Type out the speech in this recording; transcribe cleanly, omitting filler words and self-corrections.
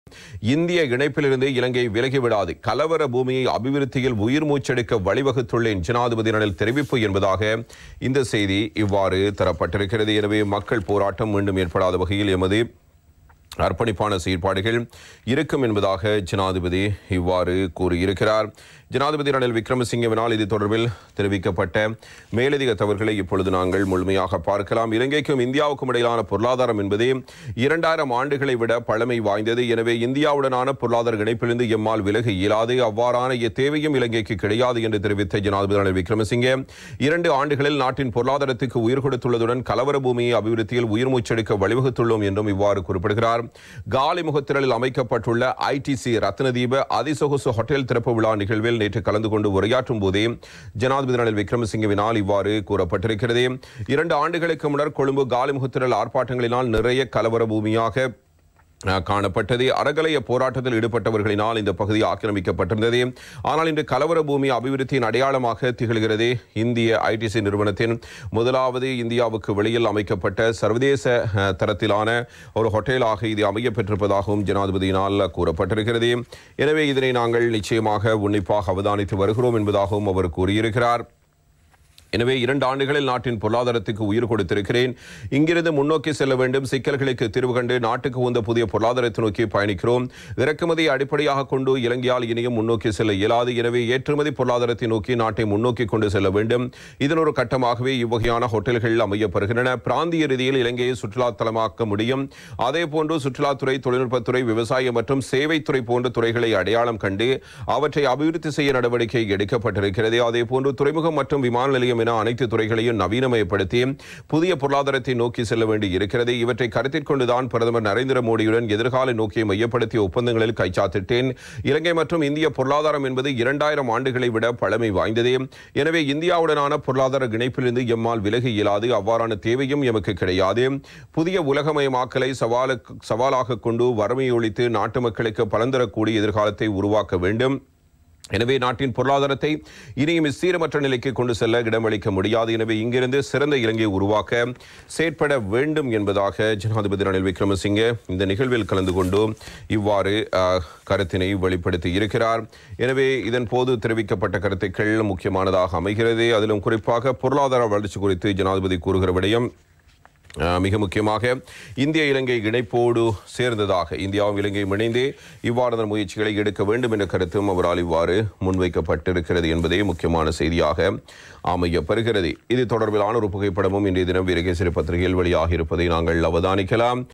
இந்திய இணைப்பிலிருந்து இலங்கை விலகிவிடாது, கலவர பூமியை அபிவிருத்தியில் உயிர் மூச்செடுக்க வழிவகுத்துள்ளேன் ஜனாதிபதி ரணில் தெரிவிப்பு என்பதாக இந்த செய்தி இவ்வாறு தரப்பட்டிருக்கிறது. எனவே மக்கள் போராட்டம் மீண்டும் ஏற்படாத வகையில் எமது அர்ப்பணிப்பான செயற்பாடுகள் இருக்கும் என்பதாக ஜனாதிபதி இவ்வாறு கூறியிருக்கிறார். ஜனாதிபதி ரணில் விக்ரமசிங்கவினால் இது தொடர்பில் தெரிவிக்கப்பட்ட மேலதிக தகவல்களை இப்பொழுது நாங்கள் முழுமையாக பார்க்கலாம். இலங்கைக்கும் இந்தியாவுக்கும் இடையிலான பொருளாதாரம் என்பது 2000 ஆண்டுகளை விட பழமை வாய்ந்தது. எனவே இந்தியாவுடனான பொருளாதார இணைப்பிலிருந்து எம்மால் விலக இயலாது, அவ்வாறான தேவையும் இலங்கைக்கு கிடையாது என்று தெரிவித்த ஜனாதிபதி ரணில் விக்ரமசிங்கே 2 ஆண்டுகளில் நாட்டின் பொருளாதாரத்துக்கு உயிர் கொடுத்துள்ளதுடன் கலவர பூமியை அபிவிருத்தியில் உயிர் மூச்செடுக்க வழிவகுத்துள்ளோம் என்றும் இவ்வாறு குறிப்பிடுகிறார். காலி முகத்திரலில் அமைக்கப்பட்டுள்ள ஐடிசி ரத்னதீப அதிசொகுசு ஹோட்டல் திறப்பு விழா நிகழ்வில் நேற்று கலந்து கொண்டு உரையாற்றும் போதே ஜனாதிபதி ரணில் விக்ரமசிங்கவினால் இவ்வாறு கூறப்பட்டிருக்கிறது. 2 ஆண்டுகளுக்கு முன்னர் கொழும்பு காலி முகத்திரல் ஆர்ப்பாட்டங்களினால் நிறைய கலவர பூமியாக காணப்பட்டது. அறகலைய போராட்டத்தில் ஈடுபட்டவர்களினால் இந்த பகுதி ஆக்கிரமிக்கப்பட்டிருந்தது. ஆனால் இன்று கலவர பூமி அபிவிருத்தியின் அடையாளமாக திகழ்கிறது. இந்திய ஐடிசி நிறுவனத்தின் முதலாவது இந்தியாவுக்கு வெளியில் அமைக்கப்பட்ட சர்வதேச தரத்திலான ஒரு ஹோட்டலாக இது அமைய பெற்றிருப்பதாகவும் ஜனாதிபதியினால் கூறப்பட்டிருக்கிறது. எனவே இதனை நாங்கள் நிச்சயமாக உன்னிப்பாக அவதானித்து வருகிறோம் என்பதாகவும் அவர் கூறியிருக்கிறார். எனவே 2 ஆண்டுகளில் நாட்டின் பொருளாதாரத்துக்கு உயிர் கொடுத்திருக்கிறேன். இங்கிருந்து முன்னோக்கி செல்ல வேண்டும். சிக்கல்களுக்கு தீர்வு கண்டு நாட்டுக்கு உந்த புதிய பொருளாதாரத்தை நோக்கி பயணிக்கிறோம். இறக்குமதியை அடிப்படையாக கொண்டு இலங்கையால் இனியும் முன்னோக்கி செல்ல இயலாது. எனவே ஏற்றுமதி பொருளாதாரத்தை நோக்கி நாட்டை முன்னோக்கி கொண்டு செல்ல வேண்டும். இதன் ஒரு கட்டமாகவே இவ்வகையான ஹோட்டல்கள் அமையப்படுகின்றன. பிராந்திய ரீதியில் இலங்கையை சுற்றுலா தலமாக்க முடியும். அதே போன்று சுற்றுலாத்துறை, தொழில்நுட்பத்துறை, விவசாயம் மற்றும் சேவைத்துறை போன்ற துறைகளை அடையாளம் கண்டு அவற்றை அபிவிருத்தி செய்ய நடவடிக்கை எடுக்கப்பட்டிருக்கிறது. அதே போன்று துறைமுகம் மற்றும் விமான நிலையம் என அனைத்து துறைகளையும் நவீனமயப்படுத்தி புதிய பொருளாதாரத்தை நோக்கி செல்ல வேண்டி இருக்கிறது. இவற்றை கருத்தில் கொண்டுதான் பிரதமர் நரேந்திர மோடியுடன் எதிர்கால நோக்கியை மையப்படுத்திய ஒப்பந்தங்களில் கைச்சாத்திட்டேன். இலங்கை மற்றும் இந்திய பொருளாதாரம் என்பது 2000 ஆண்டுகளை விட பழமை வாய்ந்தது. எனவே இந்தியாவுடனான பொருளாதார இணைப்பிலிருந்து எம்மால் விலகி இயலாது, அவ்வாறான தேவையும் எமக்கு கிடையாது. புதிய உலகமயமாக்கலை சவாலாக கொண்டு வறுமையை ஒழித்து நாட்டு மக்களுக்கு பலன் தரக்கூடிய எதிர்காலத்தை உருவாக்க வேண்டும். எனவே நாட்டின் பொருளாதாரத்தை இனியும் சீரமற்ற நிலைக்கு கொண்டு செல்ல இடமளிக்க முடியாது. எனவே இங்கிருந்து சிறந்த இலங்கையை உருவாக்க செயற்பட வேண்டும் என்பதாக ஜனாதிபதி ரணில் விக்ரமசிங்கே இந்த நிகழ்வில் கலந்து கொண்டு இவ்வாறு கருத்தினை வெளிப்படுத்தி இருக்கிறார். எனவே இதன் போது தெரிவிக்கப்பட்ட கருத்துக்கள் முக்கியமானதாக அமைகிறது. அதிலும் குறிப்பாக பொருளாதார வளர்ச்சி குறித்து ஜனாதிபதி கூறுகிற விடயம் மிக முக்கியமாக இந்திய இலங்கை இணைப்போடு சேர்ந்ததாக இந்தியாவும் இலங்கையும் இணைந்து இவ்வாறான முயற்சிகளை எடுக்க வேண்டும் என்ற கருத்தும் அவரால் இவ்வாறு முன்வைக்கப்பட்டிருக்கிறது என்பதே முக்கியமான செய்தியாக அமையப்பெறுகிறது. இது தொடர்பிலான ஒரு புகைப்படமும் இன்றைய தினம் வீரகேசரி பத்திரிகையில் வெளியாக இருப்பதை நாங்கள் அவதானிக்கலாம்.